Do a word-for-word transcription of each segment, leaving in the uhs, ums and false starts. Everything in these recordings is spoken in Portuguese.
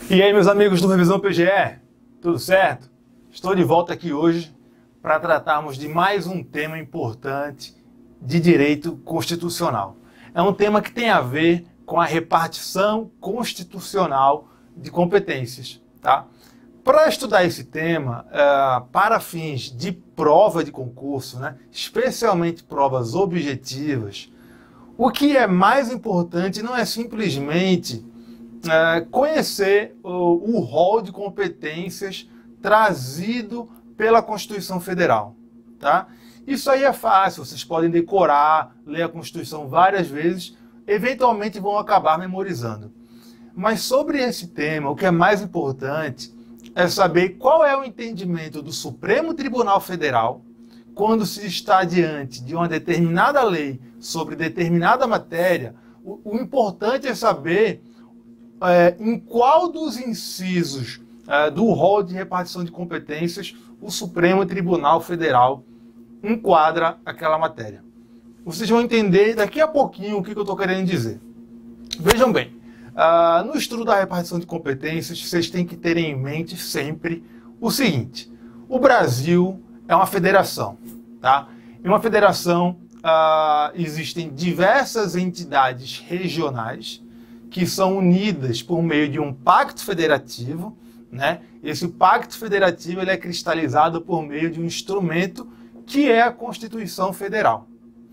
E aí, meus amigos do Revisão P G E, tudo certo? Estou de volta aqui hoje para tratarmos de mais um tema importante de direito constitucional. É um tema que tem a ver com a repartição constitucional de competências, tá? Para estudar esse tema, uh, para fins de prova de concurso, né, especialmente provas objetivas, o que é mais importante não é simplesmente uh, conhecer o, o rol de competências trazido pela Constituição Federal, tá? Isso aí é fácil, vocês podem decorar, ler a Constituição várias vezes, eventualmente vão acabar memorizando. Mas sobre esse tema, o que é mais importante é saber qual é o entendimento do Supremo Tribunal Federal quando se está diante de uma determinada lei sobre determinada matéria. O, o importante é saber é, em qual dos incisos é, do rol de repartição de competências o Supremo Tribunal Federal enquadra aquela matéria. Vocês vão entender daqui a pouquinho o que eu estou querendo dizer. Vejam bem, uh, no estudo da repartição de competências, vocês têm que ter em mente sempre o seguinte: o Brasil é uma federação, tá? Em uma federação uh, existem diversas entidades regionais que são unidas por meio de um pacto federativo, né? Esse pacto federativo ele é cristalizado por meio de um instrumento que é a Constituição Federal.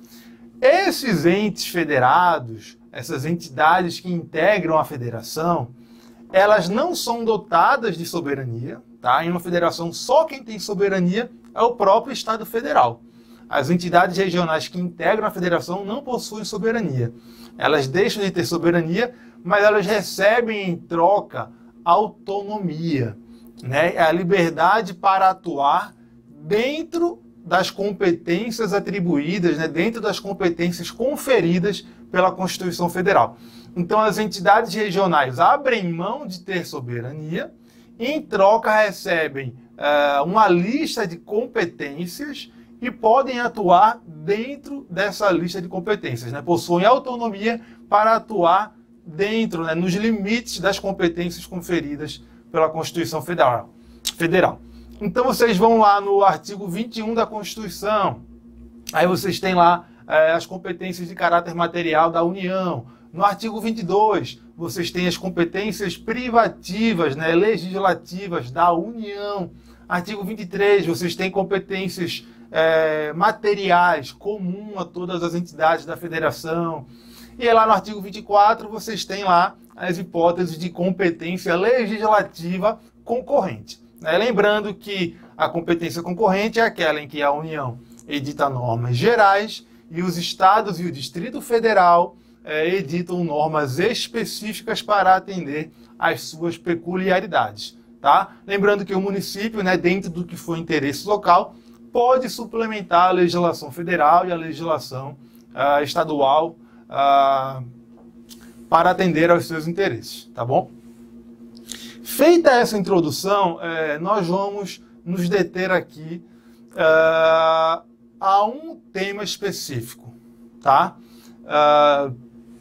Esses entes federados, essas entidades que integram a federação, elas não são dotadas de soberania, tá? Em uma federação, só quem tem soberania é o próprio Estado Federal. As entidades regionais que integram a federação não possuem soberania. Elas deixam de ter soberania, mas elas recebem em troca autonomia, né? A liberdade para atuar dentro das competências atribuídas, né, dentro das competências conferidas pela Constituição Federal. Então, as entidades regionais abrem mão de ter soberania e, em troca, recebem uh, uma lista de competências e podem atuar dentro dessa lista de competências, né? Possuem autonomia para atuar dentro, né, nos limites das competências conferidas pela Constituição Federal. Federal. Então vocês vão lá no artigo vinte e um da Constituição, aí vocês têm lá é, as competências de caráter material da União. No artigo vinte e dois, vocês têm as competências privativas, né, legislativas da União. Artigo vinte e três, vocês têm competências é, materiais, comum a todas as entidades da Federação. E aí, lá no artigo vinte e quatro, vocês têm lá as hipóteses de competência legislativa concorrente. Lembrando que a competência concorrente é aquela em que a União edita normas gerais e os estados e o Distrito Federal é, editam normas específicas para atender às suas peculiaridades, tá? Lembrando que o município, né, dentro do que for interesse local, pode suplementar a legislação federal e a legislação uh, estadual uh, para atender aos seus interesses, tá bom? Feita essa introdução, eh, nós vamos nos deter aqui uh, a um tema específico, tá? Uh,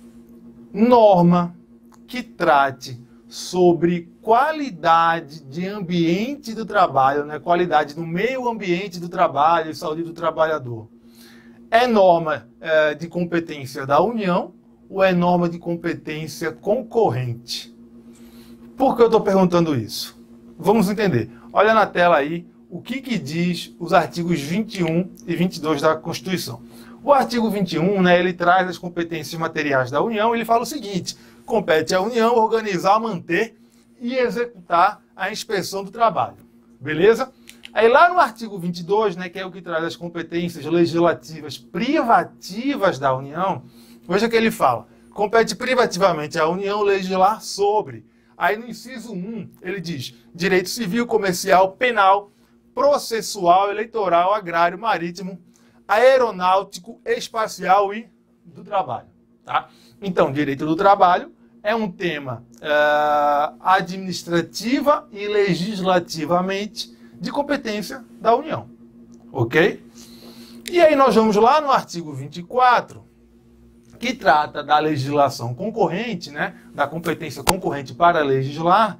norma que trate sobre qualidade de ambiente do trabalho, né? Qualidade do meio ambiente do trabalho e saúde do trabalhador. É norma eh, de competência da União ou é norma de competência concorrente? Por que eu estou perguntando isso? Vamos entender. Olha na tela aí o que, que diz os artigos vinte e um e vinte e dois da Constituição. O artigo vinte e um, né, ele traz as competências materiais da União, ele fala o seguinte: compete à União organizar, manter e executar a inspeção do trabalho. Beleza? Aí lá no artigo vinte e dois, né, que é o que traz as competências legislativas privativas da União, veja que ele fala: compete privativamente à União legislar sobre. Aí no inciso um, ele diz: direito civil, comercial, penal, processual, eleitoral, agrário, marítimo, aeronáutico, espacial e do trabalho. Tá? Então, direito do trabalho é um tema uh, administrativa e legislativamente de competência da União. Ok? E aí nós vamos lá no artigo vinte e quatro, que trata da legislação concorrente, né, da competência concorrente para legislar,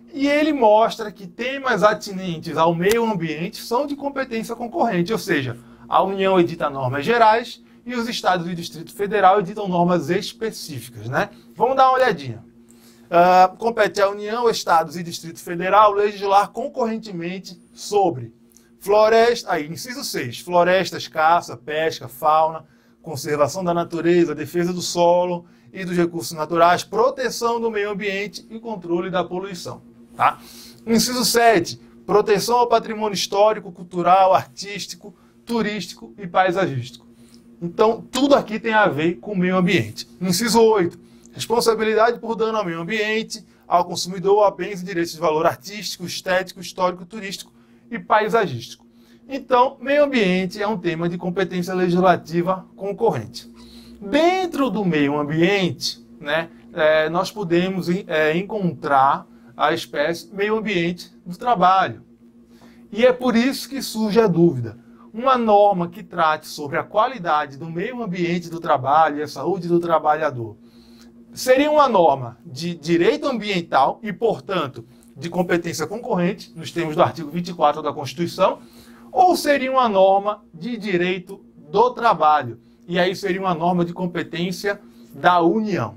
E ele mostra que temas atinentes ao meio ambiente são de competência concorrente, ou seja, a União edita normas gerais e os estados e o Distrito Federal editam normas específicas, né? Vamos dar uma olhadinha. Uh, compete à União, estados e Distrito Federal legislar concorrentemente sobre floresta, aí, inciso seis, florestas, caça, pesca, fauna, conservação da natureza, defesa do solo e dos recursos naturais, proteção do meio ambiente e controle da poluição. Tá? Inciso sete, proteção ao patrimônio histórico, cultural, artístico, turístico e paisagístico. Então, tudo aqui tem a ver com o meio ambiente. Inciso oito, responsabilidade por dano ao meio ambiente, ao consumidor, a bens e direitos de valor artístico, estético, histórico, turístico e paisagístico. Então, meio ambiente é um tema de competência legislativa concorrente. Dentro do meio ambiente, né, é, nós podemos é, encontrar a espécie meio ambiente do trabalho. E é por isso que surge a dúvida. Uma norma que trate sobre a qualidade do meio ambiente do trabalho e a saúde do trabalhador seria uma norma de direito ambiental e, portanto, de competência concorrente, nos termos do artigo vinte e quatro da Constituição, ou seria uma norma de direito do trabalho, e aí seria uma norma de competência da União.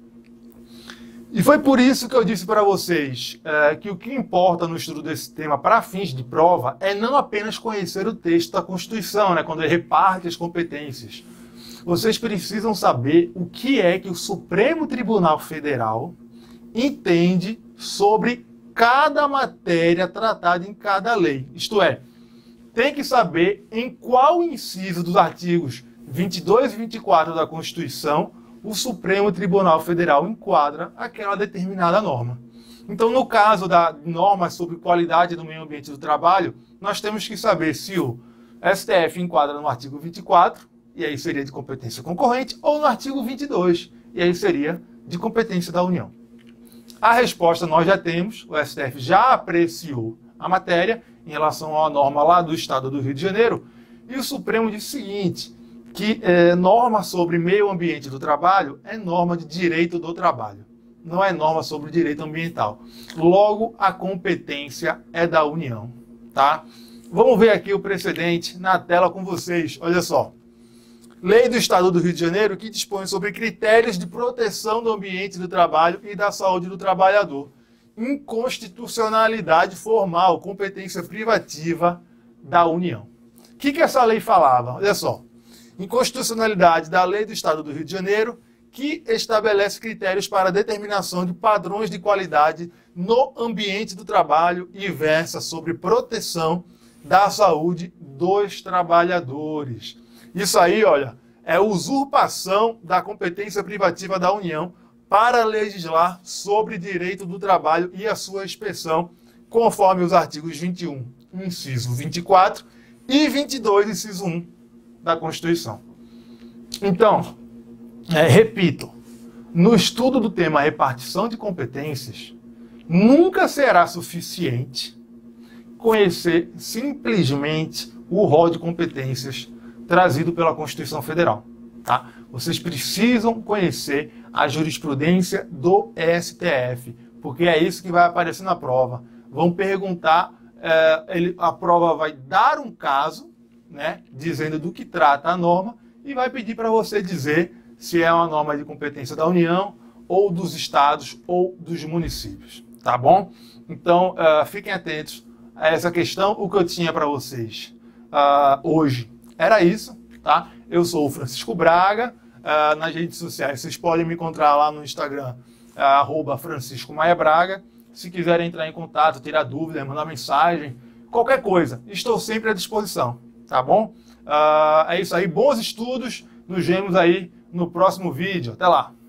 E foi por isso que eu disse para vocês é, que o que importa no estudo desse tema para fins de prova é não apenas conhecer o texto da Constituição, né, quando ele reparte as competências. Vocês precisam saber o que é que o Supremo Tribunal Federal entende sobre cada matéria tratada em cada lei. Isto é, tem que saber em qual inciso dos artigos vinte e dois e vinte e quatro da Constituição o Supremo Tribunal Federal enquadra aquela determinada norma. Então, no caso da norma sobre qualidade do meio ambiente do trabalho, nós temos que saber se o S T F enquadra no artigo vinte e quatro, e aí seria de competência concorrente, ou no artigo vinte e dois, e aí seria de competência da União. A resposta nós já temos, o S T F já apreciou a matéria em relação à norma lá do Estado do Rio de Janeiro, e o Supremo disse o seguinte, que é, norma sobre meio ambiente do trabalho é norma de direito do trabalho, não é norma sobre direito ambiental. Logo, a competência é da União, tá? Vamos ver aqui o precedente na tela com vocês, olha só. Lei do Estado do Rio de Janeiro que dispõe sobre critérios de proteção do ambiente do trabalho e da saúde do trabalhador. Inconstitucionalidade formal, competência privativa da União. O que, que essa lei falava? Olha só. Inconstitucionalidade da Lei do Estado do Rio de Janeiro, que estabelece critérios para a determinação de padrões de qualidade no ambiente do trabalho e versa sobre proteção da saúde dos trabalhadores. Isso aí, olha, é usurpação da competência privativa da União para legislar sobre direito do trabalho e a sua inspeção, conforme os artigos vinte e um, inciso vinte e quatro, e vinte e dois, inciso um, da Constituição. Então, é, repito, no estudo do tema repartição de competências, nunca será suficiente conhecer simplesmente o rol de competências trazido pela Constituição Federal. Tá? Vocês precisam conhecer a jurisprudência do S T F, porque é isso que vai aparecer na prova. Vão perguntar, é, ele, a prova vai dar um caso, né, dizendo do que trata a norma, e vai pedir para você dizer se é uma norma de competência da União, ou dos estados, ou dos municípios. Tá bom? Então, uh, fiquem atentos a essa questão. O que eu tinha para vocês uh, hoje era isso, tá? Eu sou o Francisco Braga, uh, nas redes sociais vocês podem me encontrar lá no Instagram, uh, arroba Francisco Maia Braga. Se quiserem entrar em contato, tirar dúvida, mandar mensagem, qualquer coisa, estou sempre à disposição, tá bom? Uh, é isso aí, bons estudos, nos vemos aí no próximo vídeo, até lá!